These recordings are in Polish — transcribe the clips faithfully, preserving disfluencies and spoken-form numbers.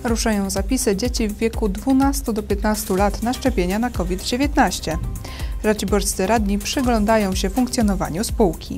Ruszają zapisy dzieci w wieku dwunastu do piętnastu lat na szczepienia na COVID dziewiętnaście. Raciborscy radni przyglądają się funkcjonowaniu spółki.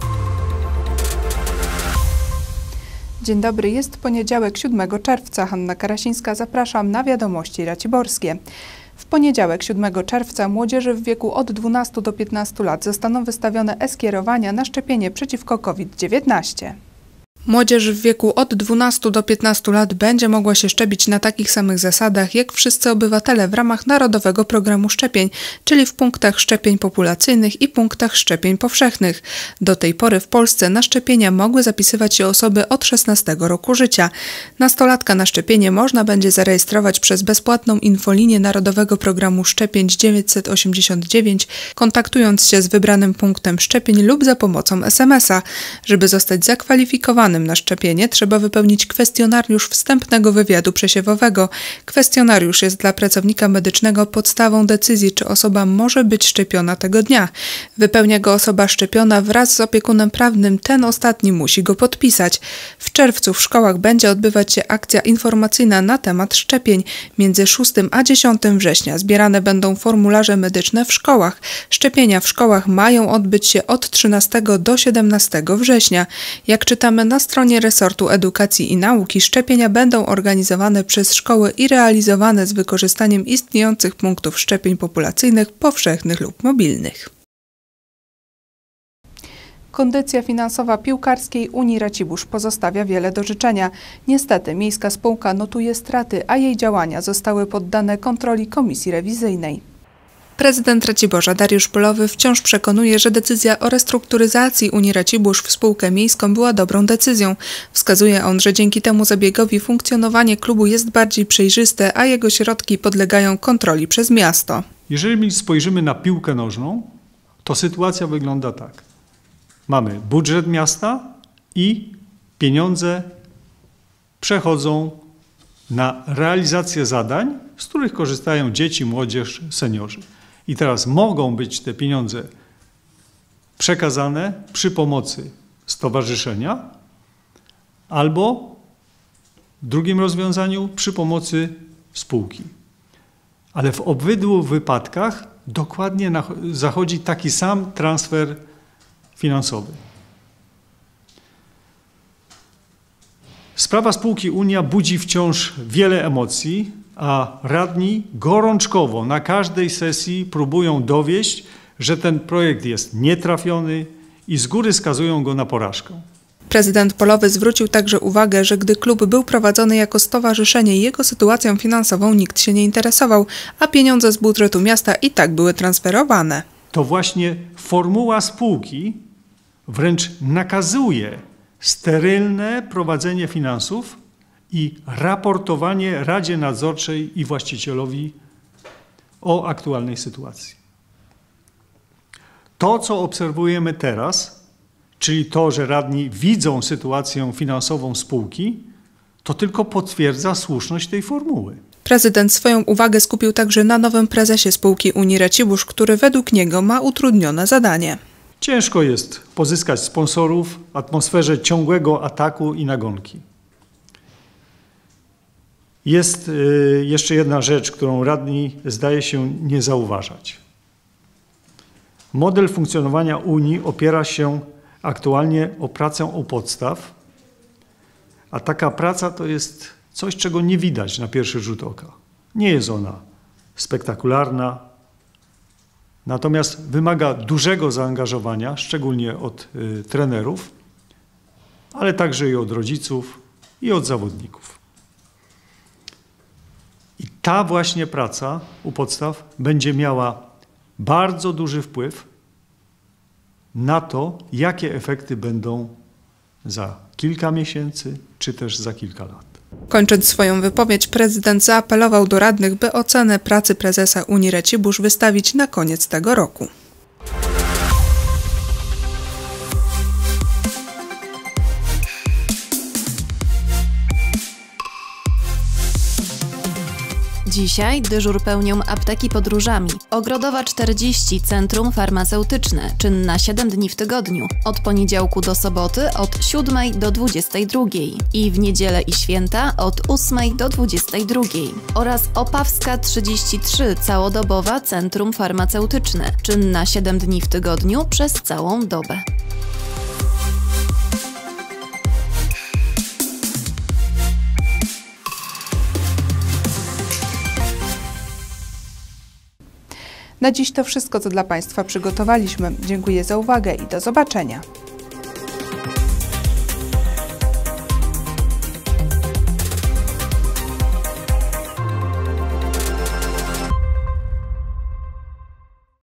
Dzień dobry, jest poniedziałek siódmego czerwca. Hanna Karasińska, zapraszam na wiadomości raciborskie. W poniedziałek siódmego czerwca młodzieży w wieku od dwunastu do piętnastu lat zostaną wystawione e-skierowania na szczepienie przeciwko COVID dziewiętnaście. Młodzież w wieku od dwunastu do piętnastu lat będzie mogła się szczepić na takich samych zasadach jak wszyscy obywatele w ramach Narodowego Programu Szczepień, czyli w punktach szczepień populacyjnych i punktach szczepień powszechnych. Do tej pory w Polsce na szczepienia mogły zapisywać się osoby od szesnastego roku życia. Nastolatka na szczepienie można będzie zarejestrować przez bezpłatną infolinię Narodowego Programu Szczepień dziewięćset osiemdziesiąt dziewięć, kontaktując się z wybranym punktem szczepień lub za pomocą es em es a. Żeby zostać zakwalifikowanym na szczepienie, trzeba wypełnić kwestionariusz wstępnego wywiadu przesiewowego. Kwestionariusz jest dla pracownika medycznego podstawą decyzji, czy osoba może być szczepiona tego dnia. Wypełnia go osoba szczepiona wraz z opiekunem prawnym, ten ostatni musi go podpisać. W czerwcu w szkołach będzie odbywać się akcja informacyjna na temat szczepień. Między szóstym a dziesiątym września zbierane będą formularze medyczne w szkołach. Szczepienia w szkołach mają odbyć się od trzynastego do siedemnastego września. Jak czytamy na stronie resortu edukacji i nauki, szczepienia będą organizowane przez szkoły i realizowane z wykorzystaniem istniejących punktów szczepień populacyjnych, powszechnych lub mobilnych. Kondycja finansowa piłkarskiej Unii Racibórz pozostawia wiele do życzenia. Niestety miejska spółka notuje straty, a jej działania zostały poddane kontroli komisji rewizyjnej. Prezydent Raciborza Dariusz Polowy wciąż przekonuje, że decyzja o restrukturyzacji Unii Racibórz w spółkę miejską była dobrą decyzją. Wskazuje on, że dzięki temu zabiegowi funkcjonowanie klubu jest bardziej przejrzyste, a jego środki podlegają kontroli przez miasto. Jeżeli spojrzymy na piłkę nożną, to sytuacja wygląda tak. Mamy budżet miasta i pieniądze przechodzą na realizację zadań, z których korzystają dzieci, młodzież, seniorzy. I teraz mogą być te pieniądze przekazane przy pomocy stowarzyszenia albo w drugim rozwiązaniu przy pomocy spółki. Ale w obydwu wypadkach dokładnie zachodzi taki sam transfer finansowy. Sprawa spółki Unia budzi wciąż wiele emocji, a radni gorączkowo na każdej sesji próbują dowieść, że ten projekt jest nietrafiony i z góry skazują go na porażkę. Prezydent Polowy zwrócił także uwagę, że gdy klub był prowadzony jako stowarzyszenie, jego sytuacją finansową nikt się nie interesował, a pieniądze z budżetu miasta i tak były transferowane. To właśnie formuła spółki wręcz nakazuje sterylne prowadzenie finansów i raportowanie Radzie Nadzorczej i właścicielowi o aktualnej sytuacji. To, co obserwujemy teraz, czyli to, że radni widzą sytuację finansową spółki, to tylko potwierdza słuszność tej formuły. Prezydent swoją uwagę skupił także na nowym prezesie spółki Unii Racibórz, który według niego ma utrudnione zadanie. Ciężko jest pozyskać sponsorów w atmosferze ciągłego ataku i nagonki. Jest y, jeszcze jedna rzecz, którą radni zdaje się nie zauważać. Model funkcjonowania Unii opiera się aktualnie o pracę u podstaw, a taka praca to jest coś, czego nie widać na pierwszy rzut oka. Nie jest ona spektakularna, natomiast wymaga dużego zaangażowania, szczególnie od y, trenerów, ale także i od rodziców i od zawodników. I ta właśnie praca u podstaw będzie miała bardzo duży wpływ na to, jakie efekty będą za kilka miesięcy, czy też za kilka lat. Kończąc swoją wypowiedź, prezydent zaapelował do radnych, by ocenę pracy prezesa Unii Racibórz wystawić na koniec tego roku. Dzisiaj dyżur pełnią apteki podróżami. Ogrodowa czterdzieści, centrum farmaceutyczne, czynna siedem dni w tygodniu, od poniedziałku do soboty od siódmej do dwudziestej drugiej i w niedzielę i święta od ósmej do dwudziestej drugiej. Oraz Opawska trzydzieści trzy, całodobowa, centrum farmaceutyczne, czynna siedem dni w tygodniu przez całą dobę. Na dziś to wszystko, co dla Państwa przygotowaliśmy. Dziękuję za uwagę i do zobaczenia.